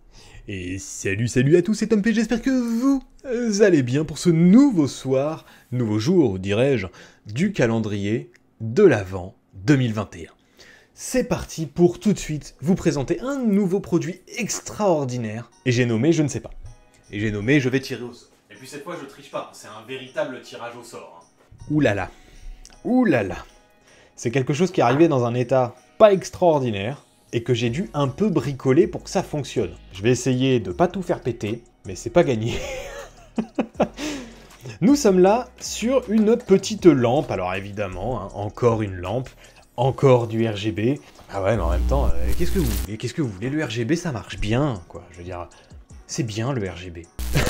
Et salut à tous, c'est Tom P, j'espère que vous allez bien pour ce nouveau soir, nouveau jour, dirais-je, du calendrier de l'Avent 2021. C'est parti pour tout de suite vous présenter un nouveau produit extraordinaire, et j'ai nommé je ne sais pas. Et j'ai nommé je vais tirer au sort. Et puis cette fois je triche pas, c'est un véritable tirage au sort. Ouh là là, ouh là là. C'est quelque chose qui est arrivé dans un état pas extraordinaire, et que j'ai dû un peu bricoler pour que ça fonctionne. Je vais essayer de pas tout faire péter, mais c'est pas gagné. Nous sommes là sur une petite lampe, alors évidemment, hein, encore une lampe, encore du RGB. Ah ouais, mais en même temps, qu'est-ce que vous voulez? Qu'est-ce que vous voulez? Le RGB, ça marche bien, quoi. Je veux dire, c'est bien le RGB.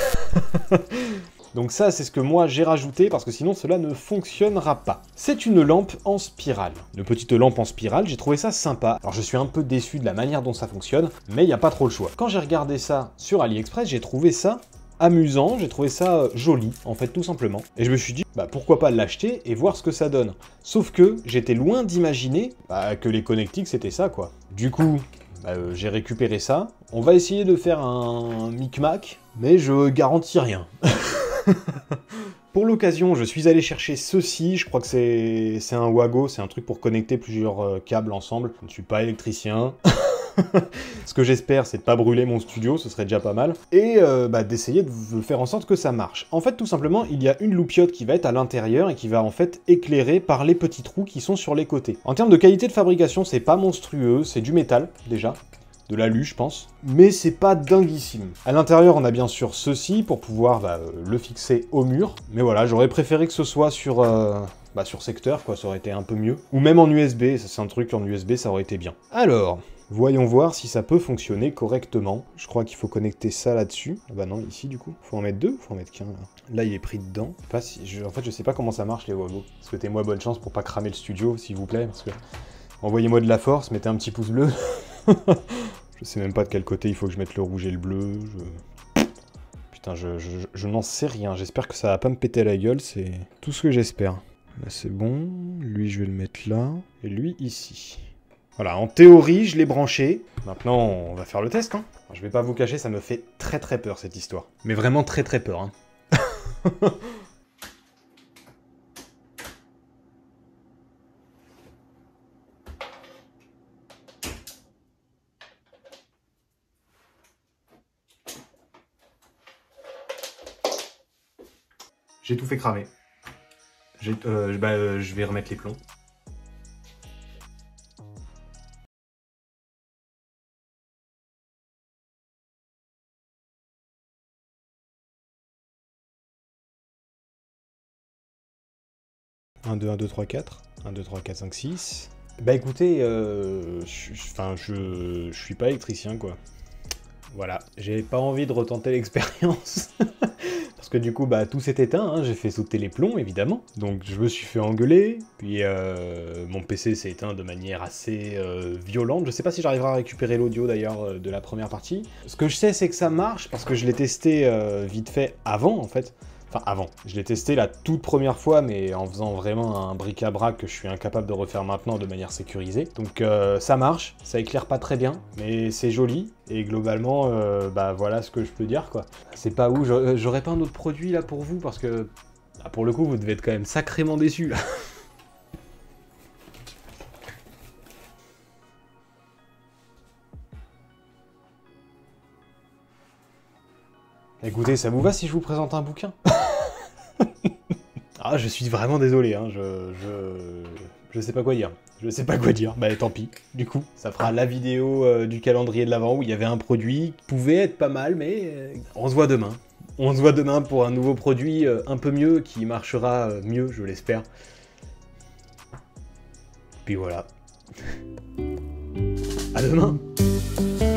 Donc ça, c'est ce que moi j'ai rajouté, parce que sinon cela ne fonctionnera pas. C'est une lampe en spirale. Une petite lampe en spirale, j'ai trouvé ça sympa. Alors je suis un peu déçu de la manière dont ça fonctionne, mais il n'y a pas trop le choix. Quand j'ai regardé ça sur AliExpress, j'ai trouvé ça amusant, j'ai trouvé ça joli, en fait, tout simplement. Et je me suis dit, bah pourquoi pas l'acheter et voir ce que ça donne. Sauf que j'étais loin d'imaginer que les connectiques c'était ça, quoi. Du coup, j'ai récupéré ça. On va essayer de faire un micmac, mais je garantis rien. Pour l'occasion, je suis allé chercher ceci, je crois que c'est un Wago, c'est un truc pour connecter plusieurs câbles ensemble. Je ne suis pas électricien. Ce que j'espère, c'est de pas brûler mon studio, ce serait déjà pas mal. Et d'essayer de faire en sorte que ça marche. En fait, tout simplement, il y a une loupiote qui va être à l'intérieur et qui va en fait éclairer par les petits trous qui sont sur les côtés. En termes de qualité de fabrication, c'est pas monstrueux, c'est du métal, déjà. De l'alu, je pense, mais c'est pas dinguissime. À l'intérieur, on a bien sûr ceci pour pouvoir le fixer au mur, mais voilà, j'aurais préféré que ce soit sur secteur, quoi, ça aurait été un peu mieux. Ou même en USB, ça c'est un truc en USB, ça aurait été bien. Alors, voyons voir si ça peut fonctionner correctement. Je crois qu'il faut connecter ça là-dessus. Ah bah non, ici du coup. Faut en mettre deux ou faut en mettre qu'un là? Là, il est pris dedans. En fait, je sais pas comment ça marche les Wago. Souhaitez-moi bonne chance pour pas cramer le studio, s'il vous plaît, parce que... Envoyez-moi de la force, mettez un petit pouce bleu. Je sais même pas de quel côté il faut que je mette le rouge et le bleu. Putain, je n'en sais rien. J'espère que ça va pas me péter la gueule, c'est tout ce que j'espère. Là, c'est bon. Lui, je vais le mettre là. Et lui, ici. Voilà, en théorie, je l'ai branché. Maintenant, on va faire le test, hein. Alors, je vais pas vous cacher, ça me fait très peur, cette histoire. Mais vraiment très peur, hein. J'ai tout fait cramer. Je vais remettre les plombs. Un 2, 1, 2, 3, 4. 1, 2, 3, 4, 5, 6. Bah écoutez, je suis pas électricien, quoi. Voilà, j'ai pas envie de retenter l'expérience. Parce que du coup, tout s'est éteint, hein. J'ai fait sauter les plombs, évidemment. Donc je me suis fait engueuler, puis mon PC s'est éteint de manière assez violente. Je sais pas si j'arriverai à récupérer l'audio, d'ailleurs, de la première partie. Ce que je sais, c'est que ça marche, parce que je l'ai testé vite fait avant, en fait. Enfin, avant. Je l'ai testé la toute première fois, mais en faisant vraiment un bric-à-brac que je suis incapable de refaire maintenant de manière sécurisée. Donc ça marche, ça éclaire pas très bien, mais c'est joli. Et globalement, voilà ce que je peux dire, quoi. C'est pas où, j'aurais pas un autre produit là pour vous, parce que pour le coup, vous devez être quand même sacrément déçus là. Écoutez, ça vous va si je vous présente un bouquin? Ah, je suis vraiment désolé, hein, je sais pas quoi dire. Je sais pas quoi dire, bah tant pis. Du coup, ça fera la vidéo du calendrier de l'Avent où il y avait un produit qui pouvait être pas mal, mais on se voit demain. On se voit demain pour un nouveau produit un peu mieux, qui marchera mieux, je l'espère. Puis voilà. À demain!